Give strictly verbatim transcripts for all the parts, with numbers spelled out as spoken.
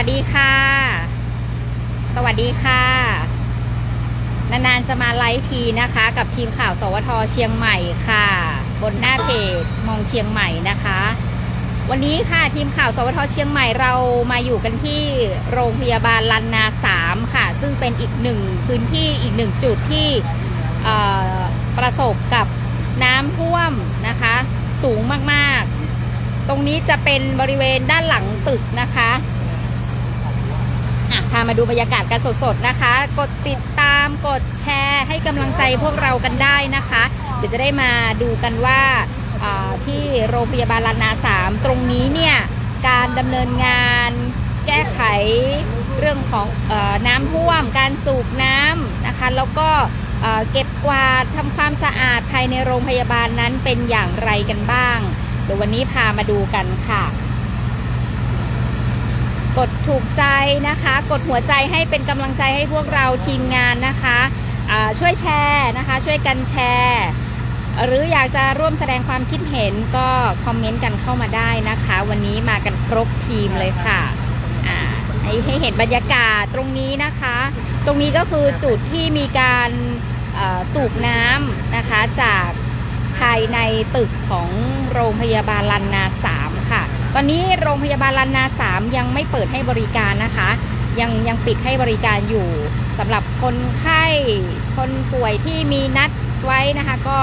สดีค่ะสวัสดีค่ะนานๆจะมาไลฟ์ทีนะคะกับทีมข่าวสวทเชียงใหม่ค่ะบนหน้าเพจมองเชียงใหม่นะคะวันนี้ค่ะทีมข่าวสวทเชียงใหม่เรามาอยู่กันที่โรงพยาบาลลันนาสามค่ะซึ่งเป็นอีกหนึ่งพื้นที่อีกหนึ่งจุดที่ประสบกับน้ำท่วมนะคะสูงมากๆตรงนี้จะเป็นบริเวณด้านหลังตึกนะคะพามาดูบรรยากาศกันสดๆนะคะกดติดตามกดแชร์ให้กำลังใจพวกเรากันได้นะคะเดี๋ยวจะได้มาดูกันว่าที่โรงพยาบาลลันนาสามตรงนี้เนี่ยการดำเนินงานแก้ไขเรื่องของเอ่อน้ำท่วมการสูบน้ำนะคะแล้วก็เก็บกวาดทำความสะอาดภายในโรงพยาบาลนั้นเป็นอย่างไรกันบ้างเดี๋ยววันนี้พามาดูกันค่ะกดถูกใจนะคะกดหัวใจให้เป็นกำลังใจให้พวกเราทีมงานนะคะช่วยแชร์นะคะช่วยกันแชร์หรืออยากจะร่วมแสดงความคิดเห็นก็คอมเมนต์กันเข้ามาได้นะคะวันนี้มากันครบทีมเลยค่ะให้เห็นบรรยากาศตรงนี้นะคะตรงนี้ก็คือจุดที่มีการสูบน้ำนะคะจากภายในตึกของโรงพยาบาลลันนาสามค่ะตอนนี้โรงพยาบาลลันนาสามยังไม่เปิดให้บริการนะคะยังยังปิดให้บริการอยู่สำหรับคนไข้คนป่วยที่มีนัดไว้นะคะก็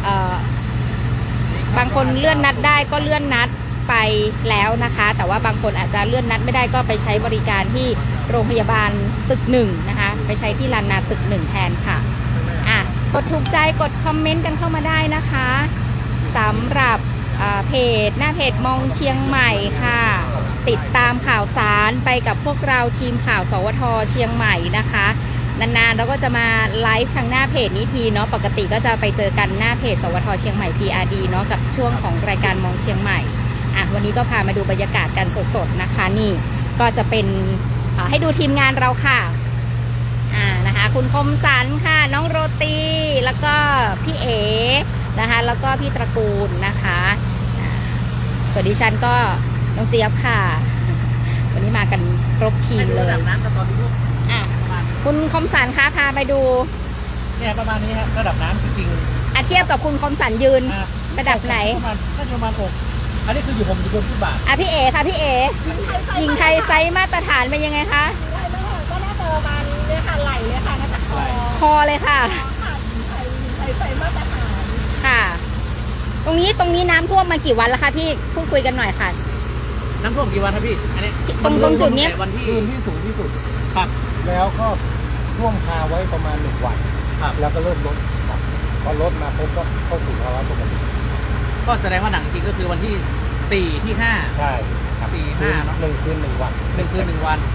บางคนเลื่อนนัดได้ก็เลื่อนนัดไปแล้วนะคะแต่ว่าบางคนอาจจะเลื่อนนัดไม่ได้ก็ไปใช้บริการที่โรงพยาบาลตึกหนึ่งนะคะไปใช้ที่ลันนาตึกหนึ่งแทนค่ะอ่ะกดถูกใจกดคอมเมนต์กันเข้ามาได้นะคะสำหรับเพจหน้าเพจมองเชียงใหม่ค่ะติดตามข่าวสารไปกับพวกเราทีมข่าวสวทเชียงใหม่นะคะนานๆเราก็จะมาไลฟ์ทางหน้าเพจนี้ทีเนาะปกติก็จะไปเจอกันหน้าเพจสวทเชียงใหม่ พี อาร์ ดี เนาะกับช่วงของรายการมองเชียงใหม่อ่ะวันนี้ก็พามาดูบรรยากาศกันสดๆนะคะนี่ก็จะเป็นให้ดูทีมงานเราค่ะอ่านะคะคุณคมสันค่ะน้องโรตีแล้วก็พี่เอนะคะแล้วก็พี่ตระกูลนะคะส่วนดิฉันก็น้องเจี๊ยบค่ะวันนี้มากันครบทีมเลยอ่ะคุณคมสันคะพาไปดูเนี่ยประมาณนี้ครับระดับน้ำจริงๆอ่ะเทียบกับคุณคมสันยืนระดับไหนประมาณน่าจะประมาณอกอันนี้คืออยู่ผมอยู่บนฟุตบาทอ่ะพี่เอค่ะพี่เอยิงไทยไซส์มาตรฐานเป็นยังไงคะก็น่าจะประมาณเนี่ยค่ะไหลเลยค่ะน่าจะคอคอเลยค่ะไทยไซส์มาตรฐานค่ะตรงนี้ตรงนี้น้ำท่วมมากี่วันแล้วคะพี่พูดคุยกันหน่อยค่ะน้ำท่วมกี่วันครับพี่อันนี้ตรงตรงจุดนี้วันที่ที่สูงที่สุดครับแล้วก็ท่วมคาไว้ประมาณหนึ่งวันครับแล้วก็เริ่มลดครับพอลดมาปุ๊บก็เข้าสู่ภาวะปกติก็แสดงว่าหนักจริงก็คือวันที่สี่ที่ห้าใช่สี่ห้าเนาะหนึ่งคืนหนึ่งวันหนึ่งคืนหนึ่งวัน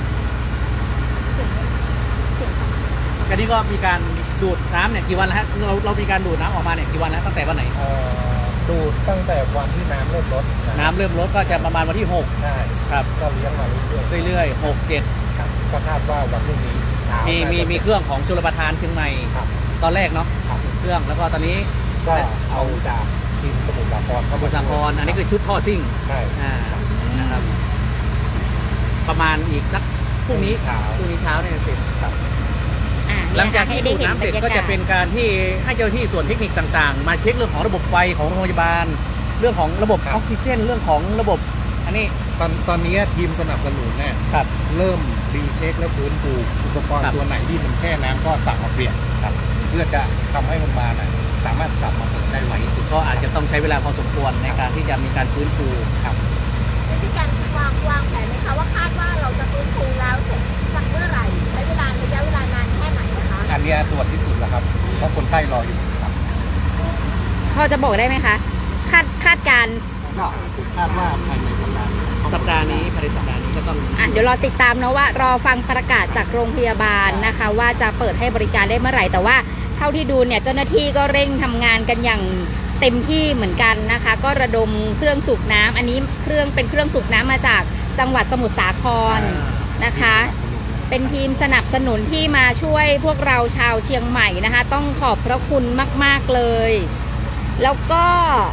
อันนี้ก็มีการดูดน้ำเนี่ยกี่วันแล้วฮะเราเรามีการดูดน้ำออกมาเนี่ยกี่วันแล้วตั้งแต่วันไหนดูดตั้งแต่วันที่น้ำเริ่มลดน้ำเริ่มลดก็จะประมาณวันที่หกใช่ครับก็เลี้ยงมาเรื่อยๆเรื่อยๆหกเจ็ดก็คาดว่าวันพรุ่งนี้มีมีมีเครื่องของชลประทานเชียงใหม่ตอนแรกเนาะเครื่องแล้วก็ตอนนี้ก็เอาจากทีมสมุทรสาครสมุทรสาครอันนี้คือชุดท่อซิ่งใช่นะครับประมาณอีกสักพรุ่งนี้พรุ่งนี้เช้าเนี่ยเสร็จครับหลังจากที่ดูดน้ำเสร็จก็จะเป็นการที่ให้เจ้าหน้าที่ส่วนเทคนิคต่างๆมาเช็คเรื่องของระบบไฟของโรงพยาบาลเรื่องของระบบออกซิเจนเรื่องของระบบอันนี้ตอนตอนนี้ทีมสนับสนุนเนี่ยเริ่มรีเช็คและฟื้นฟูอุปกรณ์ตัวไหนที่มันแค่น้ำก็สั่งมาเปลี่ยนครับเพื่อจะทำให้มันมาน่ะสามารถกลับมาเปิดได้ไวก็อาจจะต้องใช้เวลาพอสมควรในการที่จะมีการฟื้นฟูครับมีการวางวางแผนไหมคะว่าคาดว่าเราจะฟื้นฟูแล้วเสร็จสักเมื่อไหร่ใช้เวลาระยะเวลานานแค่ไหนนะคะอันนี้ตรวจที่สุดแล้วครับเพราะคนไข้รออยู่ครับพอจะบอกได้ไหมคะคาดคาดการก็คาดว่าภายในสัปดาห์สัปดาห์นี้ภายในสัปดาห์นี้ก็ต้องอ่ะเดี๋ยวรอติดตามนะว่ารอฟังประกาศจากโรงพยาบาลนะคะว่าจะเปิดให้บริการได้เมื่อไหร่แต่ว่าเท่าที่ดูเนี่ยเจ้าหน้าที่ก็เร่งทำงานกันอย่างเต็มที่เหมือนกันนะคะก็ระดมเครื่องสูบน้ำอันนี้เครื่องเป็นเครื่องสูบน้ำมาจากจังหวัดสมุทรสาครนะคะเป็นทีมสนับสนุนที่มาช่วยพวกเราชาวเชียงใหม่นะคะต้องขอบพระคุณมากๆเลยแล้วก็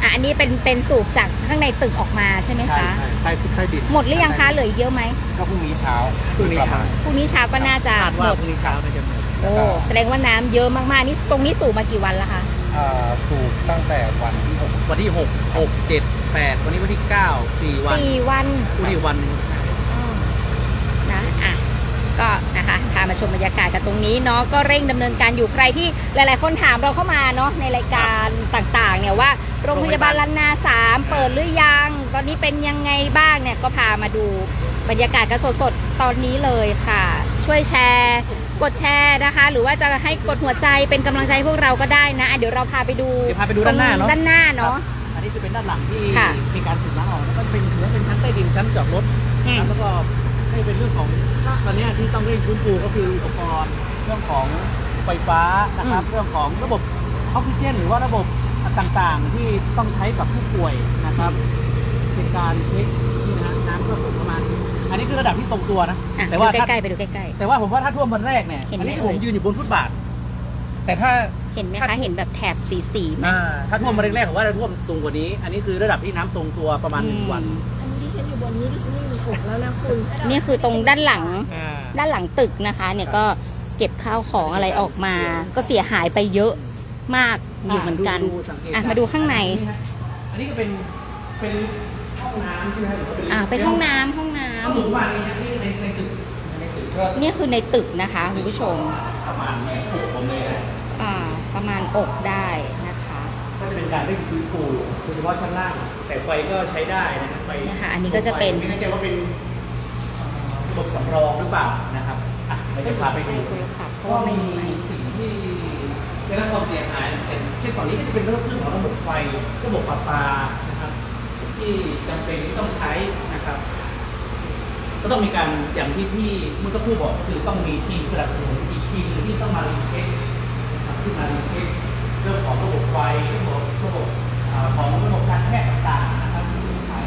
อ่ะอันนี้เป็นเป็นสูบจากข้างในตึกออกมาใช่ไหมใช่คะใช่ใช่ดินหมดหรือยังคะเหลืออีกเยอะไหมก็พรุ่งนี้เช้าพรุ่งนี้เช้าพรุ่งนี้เช้าก็น่าจะคาดหว่ามดพรุ่งนี้เช้าน่าจะหมดโอ้แสดงว่าน้ำเยอะมากๆนี่ตรงนี้สูบมากี่วันแล้วคะสูบตั้งแต่วันที่หกวันที่หกหกเจ็ดแปดวันนี้วันที่เก้าสี่วันสี่วันพรุ่งนี้วันหนึงอ๋อนะอ่ะก็นะคะพามาชมบรรยากาศกันตรงนี้เนาะก็เร่งดำเนินการอยู่ใครที่หลายๆคนถามเราเข้ามาเนาะในรายการต่างๆเนี่ยว่าโรงพยาบาลล้านนาสามเปิดหรือยังตอนนี้เป็นยังไงบ้างเนี่ยก็พามาดูบรรยากาศกันสดๆตอนนี้เลยค่ะ ช่วยแชร์กดแชร์นะคะ หรือว่าจะให้กดหัวใจเป็นกำลังใจพวกเราก็ได้นะอ่ะเดี๋ยวเราพาไปดูเดี๋ยวพาไปดูด้านหน้าเนาะด้านหน้าเนาะอันนี้จะเป็นด้านหลังที่ค่ะมีการสูบน้ำออกแล้วก็เป็นถือว่าเป็นชั้นใต้ดินชั้นจอดรถอืมแล้วก็ให้เป็นเรื่องของตอนนี้ที่ต้องเร่งฟื้นฟูก็คืออุปกรณ์เรื่องของไฟฟ้านะครับเรื่องของระบบออกซิเจนหรือว่าระบบต่างๆที่ต้องใช้กับผู้ป่วยนะครับเป็นการเช็คนี่นะน้ำก็สูงประมาณนี้อันนี้คือระดับที่ทรงตัวนะอ่ะแต่ว่าดูถ้าใกล้ๆไปดูใกล้ๆแต่ว่าผมว่าถ้าท่วมวันแรกเนี่ยเห็นไหมอันนี้คือเอ่ผยมยืนอยู่บนฟุตบาทแต่ถ้าเห็นไหมคะเห็นแบบแถบสีสีๆไหมอ่าถ้าท่วมวันแรกๆผมว่าจะท่วมสูงกว่านี้ อันนี้คือระดับที่น้ำทรงตัวประมาณหนึ่งวันอันนี้ดิฉันอยู่บนนี้ดิฉันไม่มีอกแล้วนะคุณนี่คือตรงด้านหลังอ่าด้านหลังตึกนะคะเนี่ยก็เก็บข้าวของอะไรออกมา ก็เสียหายไปเยอะมากอยู่เหมือนกันดูสังเกตอ่ะมาดูข้างในอันนี้ก็เป็นเป็นห้องน้ำใช่ไหมครับหรือว่าอ่าเป็นห้องน้ำห้องน้ำก็สูงประมาณนี้นะที่ในในตึกในตึกก็เนี่ยคือในตึกนะคะคุณผู้ชมประมาณเนี่ยปลุกผมเลยนะอ่าประมาณอกได้นะคะก็จะเป็นการเร่งฟื้นฟูโดยเฉพาะชั้นล่างแต่ไฟก็ใช้ได้นะไฟเนี่ยค่ะอันนี้ก็จะเป็นไม่แน่ใจว่าเป็นระบบสำรองหรือเปล่านะครับอ่ะเราจะพาไปดูโทรศัพท์เพราะว่าไม่มีไมค์สิ่งที่ได้รับความเสียหายเป็นเช่นฝั่งนี้ก็จะเป็นเรื่องของระบบไฟระบบประปานะครับ ที่จำเป็นที่ต้องใช้นะครับ ก็ต้องมีการอย่างที่ที่เมื่อสักครู่บอกก็คือต้องมีทีมสนับสนุนอีกทีมหนึงที่ต้องมารีเช็คนะครับที่มารีเช็คเรื่องของระบบไฟระบบระบบอ่าของระบบการแพทย์ต่างๆนะครับที่ต้องใช้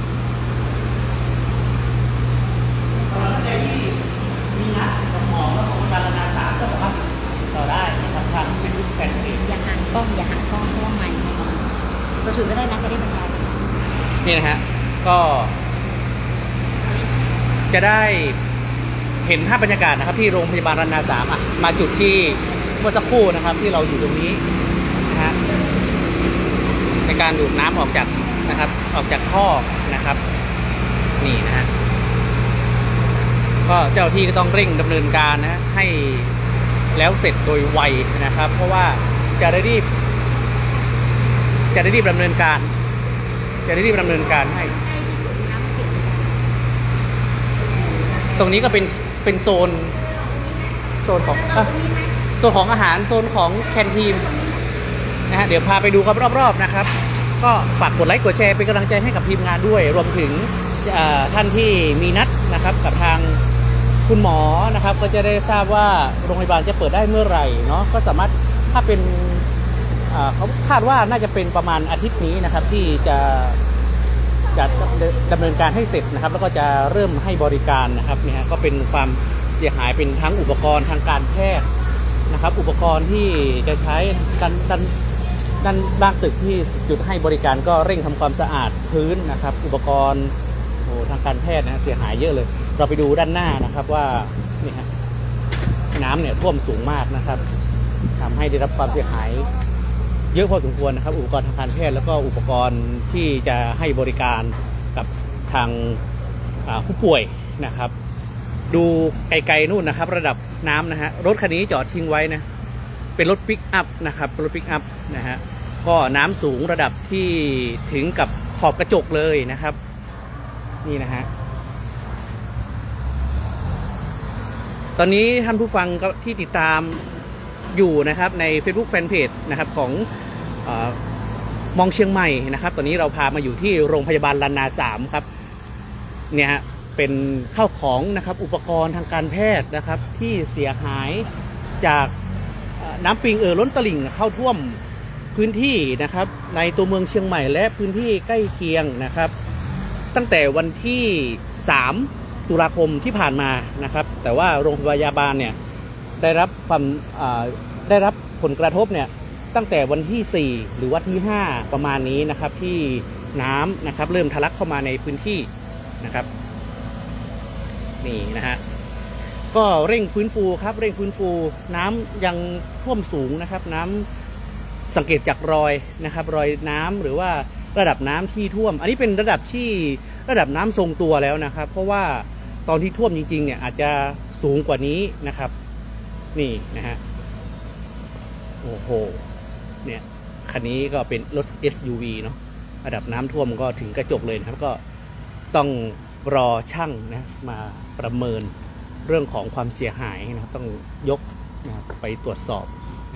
สำหรับท่านใดที่มีนัดกับหมอและของการนาสามก็สามารถติดต่อได้นะครับทางเฟซบุ๊กแฟนเพจอย่าหันกล้องอย่าหันกล้องเพราะว่ามันเราถือก็ได้นะจะได้บรรยายนี่นะฮะ ก็จะได้เห็นภาพบรรยากาศนะครับที่โรงพยาบาลรันนาสามอ่ะมาจุดที่เมื่อสักครู่นะครับที่เราอยู่ตรงนี้นะฮะในการดูดน้ำออกจากนะครับ ออกจากท่อนะครับ นี่นะฮะก็เจ้าที่ก็ต้องเร่งดำเนินการนะให้แล้วเสร็จโดยไวนะครับ เพราะว่าจะได้รีบจะได้รีบดำเนินการ จะได้รีบดำเนินการให้ ตรงนี้ก็เป็นเป็นโซนโซนของอ่ะโซนของอาหารโซนของแคนทีนนะฮะเดี๋ยวพาไปดูครับรอบๆนะครับ ก็ฝากกดไลค์กดแชร์เป็นกำลังใจให้กับทีมงานด้วย รวมถึงท่านที่มีนัดนะครับกับทางคุณหมอนะครับ ก็จะได้ทราบว่าโรงพยาบาลจะเปิดได้เมื่อไหร่เนาะก็สามารถถ้าเป็นเขาคาดว่าน่าจะเป็นประมาณอาทิตย์นี้นะครับที่จะจะดำเนินการให้เสร็จนะครับแล้วก็จะเริ่มให้บริการนะครับเนี่ยก็เป็นความเสียหายเป็นทั้งอุปกรณ์ทางการแพทย์นะครับอุปกรณ์ที่จะใช้ด้านด้านด้านด้านตึกที่จุดให้บริการก็เร่งทำความสะอาดพื้นนะครับ อุปกรณ์โอ้ทางการแพทย์นะเสียหายเยอะเลยเราไปดูด้านหน้านะครับว่านี่ฮะน้ำเนี่ยท่วมสูงมากนะครับทำให้ได้รับความเสียหายเยอะพอสมควรนะครับอุปกรณ์ทางการแพทย์แล้วก็อุปกรณ์ที่จะให้บริการกับทางผู้ป่วยนะครับดูไกลๆนู่นนะครับระดับน้ำนะฮะรถคันนี้จอดทิ้งไว้นะเป็นรถปิกอัพนะครับรถปิกอัพนะฮะก็น้ำสูงระดับที่ถึงกับขอบกระจกเลยนะครับนี่นะฮะตอนนี้ท่านผู้ฟังที่ติดตามอยู่นะครับใน Facebook Fanpage นะครับของเอ่อมองเชียงใหม่นะครับตอนนี้เราพามาอยู่ที่โรงพยาบาลรันนาสามครับเนี่ยฮะเป็นข้าวของนะครับอุปกรณ์ทางการแพทย์นะครับที่เสียหายจากน้ำปิงเอ่อล้นตลิ่งเข้าท่วมพื้นที่นะครับในตัวเมืองเชียงใหม่และพื้นที่ใกล้เคียงนะครับตั้งแต่วันที่สามตุลาคมที่ผ่านมานะครับแต่ว่าโรงพยาบาลเนี่ยได้รับความได้รับผลกระทบเนี่ยตั้งแต่วันที่สี่หรือวันที่ห้าประมาณนี้นะครับที่น้ำนะครับเริ่มทะลักเข้ามาในพื้นที่นะครับนี่นะฮะก็เร่งฟื้นฟูครับเร่งฟื้นฟูน้ำยังท่วมสูงนะครับน้ำสังเกตจากรอยนะครับรอยน้ำหรือว่าระดับน้ำที่ท่วมอันนี้เป็นระดับที่ระดับน้ำทรงตัวแล้วนะครับเพราะว่าตอนที่ท่วมจริงๆเนี่ยอาจจะสูงกว่านี้นะครับนี่นะฮะโอ้โหเนี่ยคันนี้ก็เป็นรถ เอส ยู วี เนาะระดับน้ำท่วมก็ถึงกระจกเลยนะครับก็ต้องรอช่างนะมาประเมินเรื่องของความเสียหายนะครับต้องยกนะไปตรวจสอบ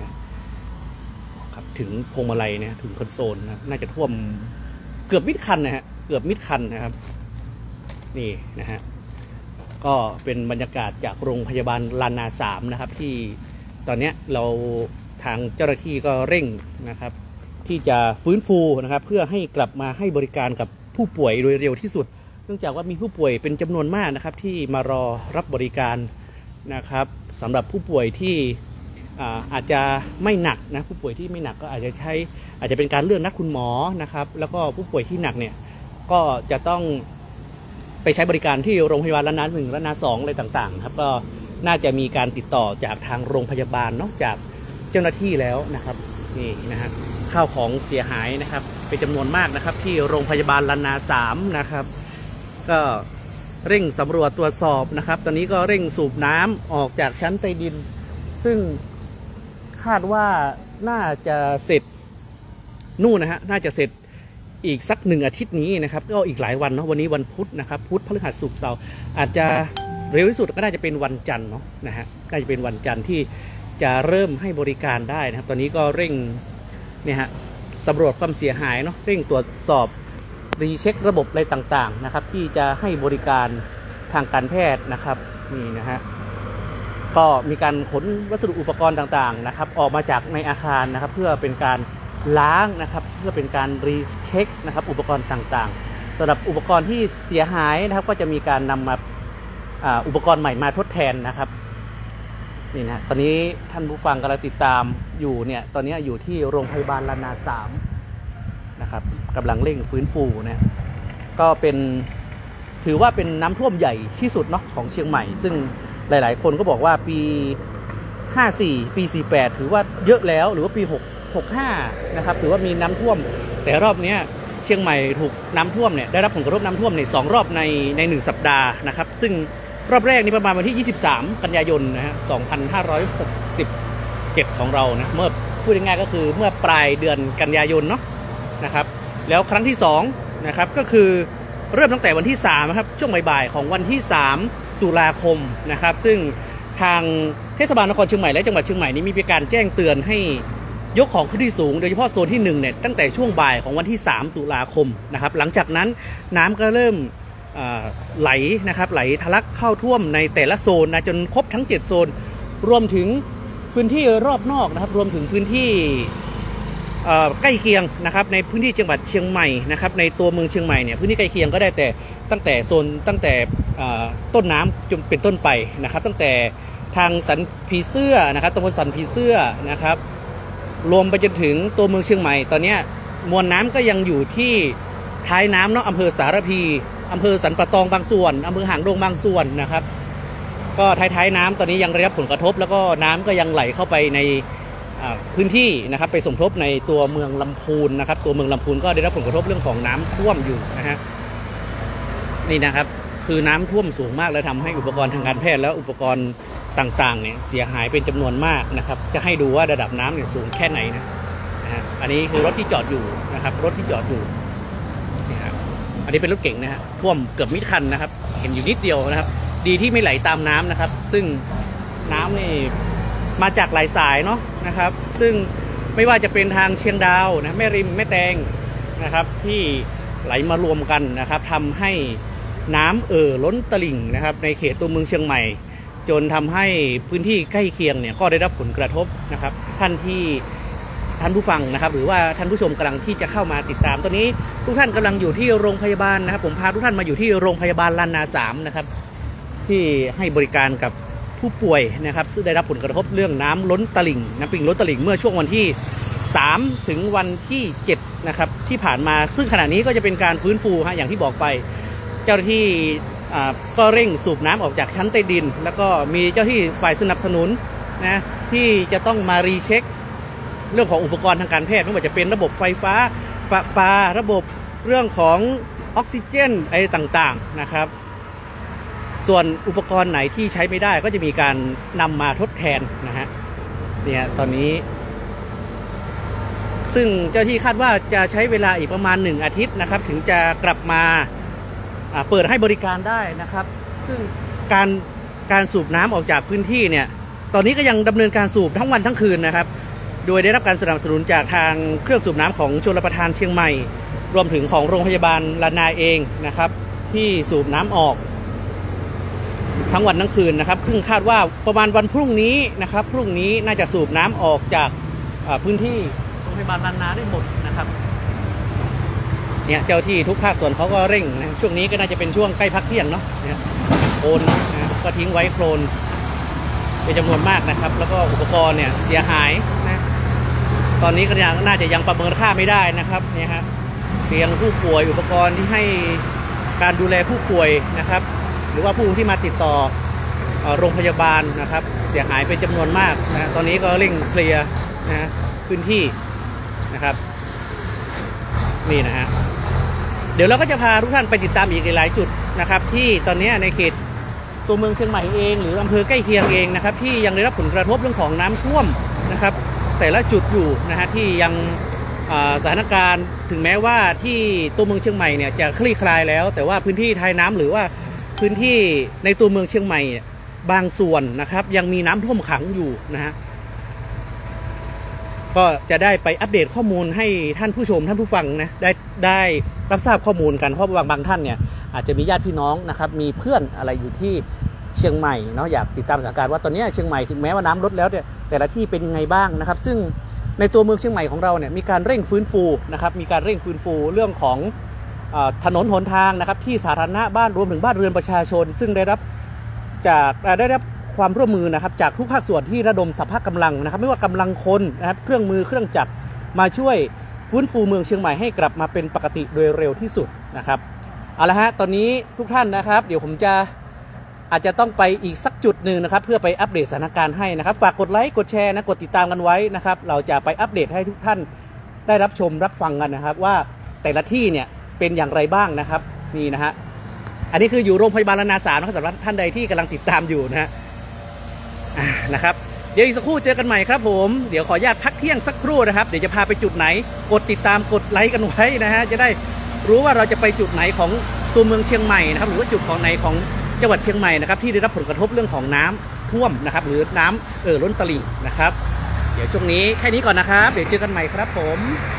นะครับถึงพวงมาลัยนะถึงคอนโซลนะน่าจะท่วมเกือบมิดคันนะฮะเกือบมิดคันนะครับนี่นะฮะก็เป็นบรรยากาศจากโรงพยาบาลลานาสามนะครับที่ตอนนี้เราทางเจ้าหน้าที่ก็เร่งนะครับที่จะฟื้นฟูนะครับเพื่อให้กลับมาให้บริการกับผู้ป่วยโดยเร็วที่สุดเนื่องจากว่ามีผู้ป่วยเป็นจำนวนมากนะครับที่มารอรับบริการนะครับสำหรับผู้ป่วยที่อาอาจจะไม่หนักนะผู้ป่วยที่ไม่หนักก็อาจจะใช้อาจจะเป็นการเลื่อนนัดคุณหมอนะครับแล้วก็ผู้ป่วยที่หนักเนี่ยก็จะต้องไปใช้บริการที่โรงพยาบาลละนาหนึ่งละนาสองอะไรต่างๆครับก็น่าจะมีการติดต่อจากทางโรงพยาบาลนอกจากเจ้าหน้าที่แล้วนะครับนี่นะฮะข้าวของเสียหายนะครับเป็นจำนวนมากนะครับที่โรงพยาบาลลานาสามนะครับก็เร่งสำรวจตรวจสอบนะครับตอนนี้ก็เร่งสูบน้ำออกจากชั้นใต้ดินซึ่งคาดว่าน่าจะเสร็จนู่นนะฮะน่าจะเสร็จอีกสักหนึ่งอาทิตย์นี้นะครับก็อีกหลายวันเนาะวันนี้วันพุธนะครับพุธพฤหัสศุกร์เสาร์อาจจะเร็วที่สุดก็น่าจะเป็นวันจันทร์เนาะนะฮะน่าจะเป็นวันจันทร์ที่จะเริ่มให้บริการได้นะครับตอนนี้ก็เร่งเนี่ยฮะสำรวจความเสียหายเนาะเร่งตรวจสอบรีเช็คระบบอะไรต่างๆนะครับที่จะให้บริการทางการแพทย์นะครับนี่นะฮะก็มีการขนวัสดุอุปกรณ์ต่างๆนะครับออกมาจากในอาคารนะครับเพื่อเป็นการล้างนะครับเพื่อเป็นการรีเช็คนะครับอุปกรณ์ต่างๆสำหรับอุปกรณ์ที่เสียหายนะครับก็จะมีการนำมาอุปกรณ์ใหม่มาทดแทนนะครับนี่นะตอนนี้ท่านผู้ฟังกำลังติดตามอยู่เนี่ยตอนนี้อยู่ที่โรงพยาบาลลานาสามนะครับกำลังเร่งฟื้นฟูนะก็เป็นถือว่าเป็นน้ำท่วมใหญ่ที่สุดเนาะของเชียงใหม่ซึ่งหลายๆคนก็บอกว่าปีห้าสี่ปีสี่แปดถือว่าเยอะแล้วหรือว่าปีหก หกห้านะครับถือว่ามีน้ำท่วมแต่รอบนี้เชียงใหม่ถูกน้ำท่วมเนี่ยได้รับผลกระทบน้ำท่วมในสองรอบในในหนึ่งสัปดาห์นะครับซึ่งรอบแรกนี่ประมาณวันที่ยี่สิบสามกันยายนนะฮะสองพันห้าร้อยหกสิบเจ็ดของเรานะเมื่อพูดง่ายๆก็คือเมื่อปลายเดือนกันยายนเนาะนะครับแล้วครั้งที่สองนะครับก็คือเริ่มตั้งแต่วันที่สามนะครับช่วงบ่ายๆของวันที่สามตุลาคมนะครับซึ่งทางเทศบาลนครเชียงใหม่และจังหวัดเชียงใหม่นี้มีการแจ้งเตือนให้ยกของขึ้นที่สูงโดยเฉพาะโซนที่หนึ่งเนี่ยตั้งแต่ช่วงบ่ายของวันที่สามตุลาคมนะครับหลังจากนั้นน้ำก็เริ่มไหลนะครับไหลทะลักเข้าท่วมในแต่ละโซนนะจนครบทั้งเจ็ดโซนรวมถึงพื้นที่รอบนอกนะครับรวมถึงพื้นที่ใกล้เคียงนะครับในพื้นที่จังหวัดเชียงใหม่นะครับในตัวเมืองเชียงใหม่เนี่ยพื้นที่ใกล้เคียงก็ได้แต่ตั้งแต่โซนตั้งแต่ต้นน้ำจนเป็นต้นไปนะครับตั้งแต่ทางสันผีเสื้อนะครับตำบลสันผีเสื้อนะครับรวมไปจนถึงตัวเมืองเชียงใหม่ตอนนี้มวลน้ำก็ยังอยู่ที่ท้ายน้ำเนาะอำเภอสารพีอำเภอสันปะตองบางส่วนอำเภอหางดงบางส่วนนะครับก็ท้ายๆน้ำตอนนี้ยังได้รับผลกระทบแล้วก็น้ำก็ยังไหลเข้าไปในพื้นที่นะครับไปสมทบในตัวเมืองลำพูนนะครับตัวเมืองลำพูนก็ได้รับผลกระทบเรื่องของน้ำท่วมอยู่นะฮะนี่นะครับคือน้ำท่วมสูงมากและทำให้อุปกรณ์ทางการแพทย์และอุปกรณ์ต่างๆเนี่ยเสียหายเป็นจำนวนมากนะครับจะให้ดูว่าระดับน้ำเนี่ยสูงแค่ไหนนะนะฮะอันนี้คือรถที่จอดอยู่นะครับรถที่จอดอยู่นี่ครับอันนี้เป็นรถเก๋งนะฮะท่วมเกือบมิดคันนะครับเห็นอยู่นิดเดียวนะครับดีที่ไม่ไหลตามน้ำนะครับซึ่งน้ำนี่มาจากหลายสายเนาะนะครับซึ่งไม่ว่าจะเป็นทางเชียงดาวนะแม่ริมแม่แตงนะครับที่ไหลมารวมกันนะครับทำให้น้ำเอ่อล้นตลิ่งนะครับในเขตตัวเมืองเชียงใหม่จนทำให้พื้นที่ใกล้เคียงเนี่ยก็ได้รับผลกระทบนะครับท่านที่ท่านผู้ฟังนะครับหรือว่าท่านผู้ชมกำลังที่จะเข้ามาติดตามตอนนี้ทุกท่านกำลังอยู่ที่โรงพยาบาลนะครับผมพาทุกท่านมาอยู่ที่โรงพยาบาลลานาสามนะครับที่ให้บริการกับผู้ป่วยนะครับซึ่งได้รับผลกระทบเรื่องน้ำล้นตลิ่งน้ำปิงล้นตลิ่งเมื่อช่วงวันที่สามถึงวันที่เจ็ดนะครับที่ผ่านมาซึ่งขณะนี้ก็จะเป็นการฟื้นฟูฮะอย่างที่บอกไปเจ้าหน้าที่ก็เร่งสูบน้ำออกจากชั้นใต้ดินแล้วก็มีเจ้าที่ฝ่ายสนับสนุนนะที่จะต้องมารีเช็คเรื่องของอุปกรณ์ทางการแพทย์ไม่ว่าจะเป็นระบบไฟฟ้าประปาระบบเรื่องของออกซิเจนอะไรต่างๆนะครับส่วนอุปกรณ์ไหนที่ใช้ไม่ได้ก็จะมีการนำมาทดแทนนะฮะเนี่ยตอนนี้ซึ่งเจ้าที่คาดว่าจะใช้เวลาอีกประมาณหนึ่งอาทิตย์นะครับถึงจะกลับมาเปิดให้บริการได้นะครับซึ่งการการสูบน้ำออกจากพื้นที่เนี่ยตอนนี้ก็ยังดำเนินการสูบทั้งวันทั้งคืนนะครับโดยได้รับการสนับสนุนจากทางเครื่องสูบน้ำของชลประทานเชียงใหม่รวมถึงของโรงพยาบาลลานาเองนะครับที่สูบน้ำออกทั้งวันทั้งคืนนะครับซึ่งคาดว่าประมาณวันพรุ่งนี้นะครับพรุ่งนี้น่าจะสูบน้ำออกจากพื้นที่โรงพยาบาลลานาได้หมดนะครับเนี่ยเจ้าที่ทุกภาคส่วนเขาก็เร่งนะช่วงนี้ก็น่าจะเป็นช่วงใกล้พักเที่ยงเนาะโอนนะก็ทิ้งไว้โคลนเป็นจำนวนมากนะครับแล้วก็อุปกรณ์เนี่ยเสียหายนะตอนนี้ก็ยังน่าจะยังประเมินค่าไม่ได้นะครับเนี่ยครับเตียงผู้ป่วยอุปกรณ์ที่ให้การดูแลผู้ป่วยนะครับหรือว่าผู้ที่มาติดต่อโรงพยาบาลนะครับเสียหายเป็นจำนวนมากนะตอนนี้ก็เร่งเคลียร์นะพื้นที่นะครับนี่นะฮะเดี๋ยวเราก็จะพาทุกท่านไปติดตามอีกหลายจุดนะครับที่ตอนนี้ในเขตตัวเมืองเชียงใหม่เองหรืออำเภอใกล้เคียงเองนะครับที่ยังได้รับผลกระทบเรื่องของน้ำท่วมนะครับแต่ละจุดอยู่นะฮะที่ยังสถานการณ์ถึงแม้ว่าที่ตัวเมืองเชียงใหม่เนี่ยจะคลี่คลายแล้วแต่ว่าพื้นที่ท้ายน้ำหรือว่าพื้นที่ในตัวเมืองเชียงใหม่บางส่วนนะครับยังมีน้ำท่วมขังอยู่นะฮะก็จะได้ไปอัปเดตข้อมูลให้ท่านผู้ชมท่านผู้ฟังนะได้ได้รับทราบข้อมูลกันเพราะบางบางท่านเนี่ยอาจจะมีญาติพี่น้องนะครับมีเพื่อนอะไรอยู่ที่เชียงใหม่เนาะอยากติดตามสถานการณ์ว่าตอนนี้เชียงใหม่ถึงแม้ว่าน้ำลดแล้วเนี่ยแต่ละที่เป็นยังไงบ้างนะครับซึ่งในตัวเมืองเชียงใหม่ของเราเนี่ยมีการเร่งฟื้นฟูนะครับมีการเร่งฟื้นฟูเรื่องของถนนหนทางนะครับที่สาธารณะบ้านรวมถึงบ้านเรือนประชาชนซึ่งได้รับจากได้รับความร่วมมือนะครับจากทุกภาคส่วนที่ระดมสรรพกำลังนะครับไม่ว่ากำลังคนนะครับเครื่องมือเครื่องจักรมาช่วยฟื้นฟูเมืองเชียงใหม่ให้กลับมาเป็นปกติโดยเร็วที่สุดนะครับเอาละฮะตอนนี้ทุกท่านนะครับเดี๋ยวผมจะอาจจะต้องไปอีกสักจุดหนึ่งนะครับเพื่อไปอัปเดตสถานการณ์ให้นะครับฝากกดไลค์กดแชร์นะกดติดตามกันไว้นะครับเราจะไปอัปเดตให้ทุกท่านได้รับชมรับฟังกันนะครับว่าแต่ละที่เนี่ยเป็นอย่างไรบ้างนะครับนี่นะฮะอันนี้คืออยู่โรงพยาบาลลานาสามนะครับสำหรับท่านใดที่กำลังติดตามอยู่นะฮะนะครับเดี๋ยวอีกสักครู่เจอกันใหม่ครับผมเดี๋ยวขออนุญาตพักเที่ยงสักครู่นะครับเดี๋ยวจะพาไปจุดไหนกดติดตามกดไลค์กันไว้นะฮะจะได้รู้ว่าเราจะไปจุดไหนของตัวเมืองเชียงใหม่นะครับหรือว่าจุดของไหนของจังหวัดเชียงใหม่นะครับที่ได้รับผลกระทบเรื่องของน้ำท่วมนะครับหรือน้ำเอ่อล้นตลิ่งนะครับเดี๋ยวช่วงนี้แค่นี้ก่อนนะครับเดี๋ยวเจอกันใหม่ครับผม